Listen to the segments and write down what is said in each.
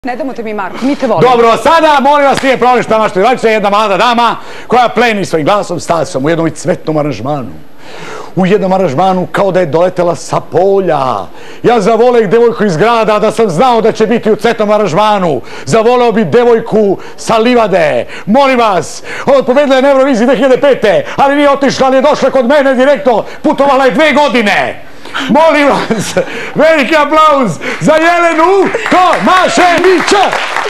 Ne damo te mi, Marko, mi te volimo. Dobro, sada, molim vas, nije problem šta mašte vraća, jedna mlada dama koja pleni svojim glasom, stasom u jednom cvetnom aranžmanu. U jednom aranžmanu kao da je doletela sa polja. Ja zavoleo devojku iz grada da sam znao da će biti u cvetnom aranžmanu. Zavoleo bi devojku sa livade. Molim vas, ona pobedila je na Euroviziji 2005. Ali nije otišla, ali je došla kod mene direktno. Putovala je 2 godine. Molim vas, veliki aplauz za Jelenu Tomaševića!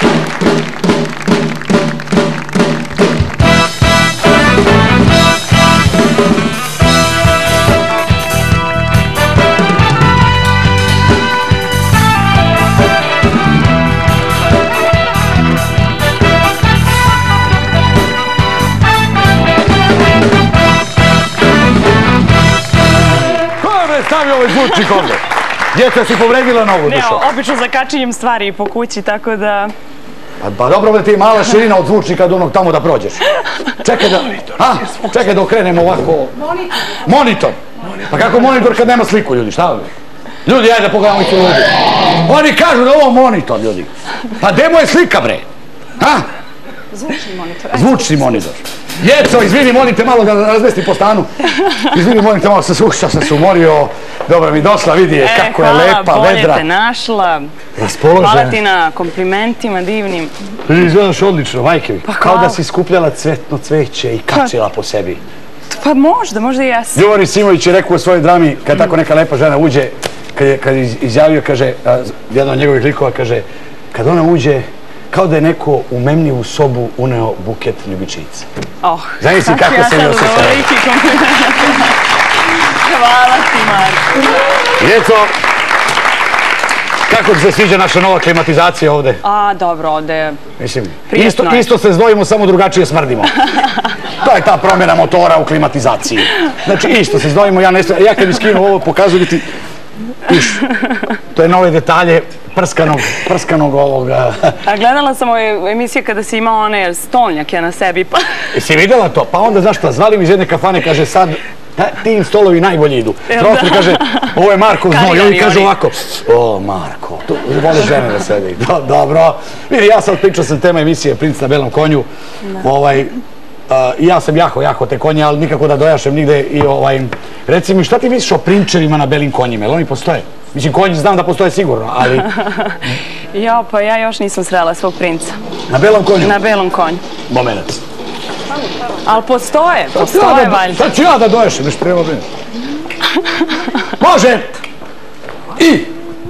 Stavi ovaj zvučnik ovdje. Djeca si povredila nogu dušo. Ne, obično zakačinjem stvari po kući, tako da... Pa dobro da ti je mala širina od zvučnika do onog tamo da prođeš. Čekaj da okrenemo ovako... Monitor. Pa kako monitor kad nema sliku, ljudi, šta ovdje? Ljudi, ajde pogledamo i su ljudi. Oni kažu da ovo monitor, ljudi. Pa gdje mu je slika, bre? Zvučni monitor. Zvučni monitor. Djeco, izvini, molim te malo da razvesti po stanu. Izvini, molim te malo, sam se umorio. Dobro mi došla, vidi je kako je lepa, vedra. Bolje te našla. Raspoložena. Hvala ti na komplimentima divnim. Izgledaš odlično, majke mi. Kao da si skupljala cvetno cveće i kačila po sebi. Pa možda i jesi. Ljubovan Simović je rekao u svojoj drami, kad tako neka lepa žena uđe, kad je izjavio, kaže, jedan od njegovih likova, kaže, kad ona uđe, kao da je neko u memljivu sobu uneo buket ljubičica. Zamisli kako se mi osjećala. Hvala ti, Marko. Djeco, kako ti se sviđa naša nova klimatizacija ovde? Dobro, ovde je prijetno. Isto se zdvojimo, samo drugačije smrdimo. To je ta promjena motora u klimatizaciji. Znači, isto se zdvojimo, ja kad bi skinuo ovo, pokazuju ti... To je nove detalje prskanog ovoga. A gledala sam ove emisije kada si imao one stolnjake na sebi, pa... Jesi vidjela to? Pa onda, znaš šta, zvali mi iz jedne kafane, kaže, sad tim stolovi najbolje idu. Prostor kaže, ovo je Markov znoj, i oni kažu ovako, o, Marko, vole žene da sedi. Dobro. Vidi, ja sad pričao sam tema emisije Princ na belom konju. I ja sam jako te konje, ali nikako da dojašem nigde. Reci mi, šta ti misliš o prinčevima na belim konjima? Jel oni postoje? Mislim, konji znam da postoje sigurno, ali... Pa ja još nisam srela svog princa. Na belom konju? Na belom konju. Momenac. Ali postoje valjda. Sad ću ja da dojašem, nešto treba biti. Može! I!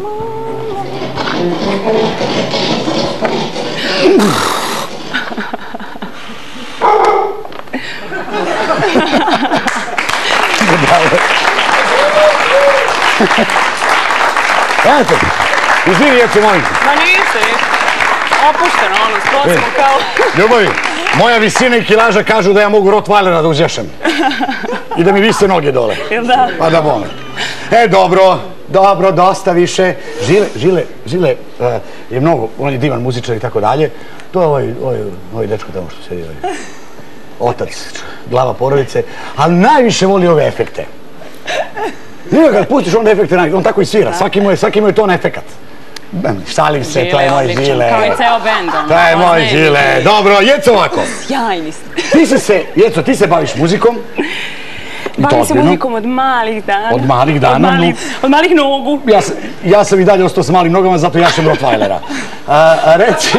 Eto, izvini, Jeco, molim te. Ma nisi, opušteno, skroz smo kao... Ljubavi, moja visina i kilaža kažu da ja mogu Rottweilera da uzješem. I da mi vise noge dole. Jel da? Pa da bome. Dobro, dosta više. Žile je mnogo, on je divan muzičar i tako dalje. To je ovaj dečko tamo što sedi. Otac, glava porodice, ali najviše voli ove efekte. Nije kad pustiš onda efekte, on tako i svira, svaki mu je ton efekat. Šalim se, to je moj Žile. Kao i ceo bend. To je moj Žile. Dobro, Jeco ovako. Sjajni ste. Jeco, ti se baviš muzikom. Bavim se muzikom od malih dana. Od malih dana? Od malih nogu. Ja sam i dalje ostao sa malim nogama, zato jašem Rottweilera. Reci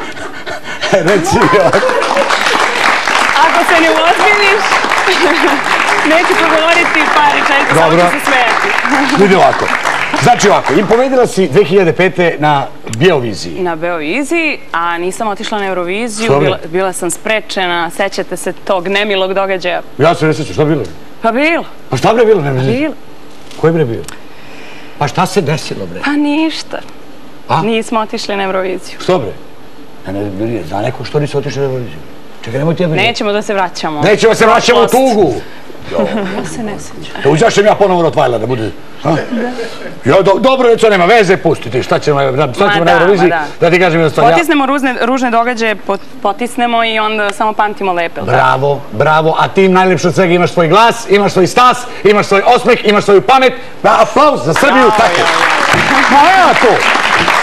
mi ovako. Ako se ne uozbiljniš, neću progovoriti par rečenica, samo ću se smijeti. Vidi ovako. Znači ovako, i pobedila si 2005. na Beoviziji. Na Beoviziji, a nisam otišla na Euroviziju, bila sam sprečena, sećate se tog nemilog događaja. Ja se ne sećam, šta bilo? Pa bilo. Pa šta bre bilo? Bilo. Koji bre bio? Pa šta se desilo bre? Pa ništa. Nismo otišli na Euroviziju. Što bre? Zna neko što nisi otišli na Euroviziju? Čekaj, nemoj ti ja bre. Nećemo da se vraćamo. Nećemo da se vraćamo u tugu. Ja se ne sećam. Da uzjašem ja ponovo Rottweilera da bude... Dobro, Jeco, nema veze, pustiti. Šta ćemo na Euroviziji? Da ti kažem jednostavno... Potisnemo ružne događaje, potisnemo i onda samo pamtimo lepe. Bravo. A ti najlepše od svega imaš svoj glas, imaš svoj stas, imaš svoj osmeh, imaš svoju pamet. Aplauz za Srbiju, tako. Ma ja to!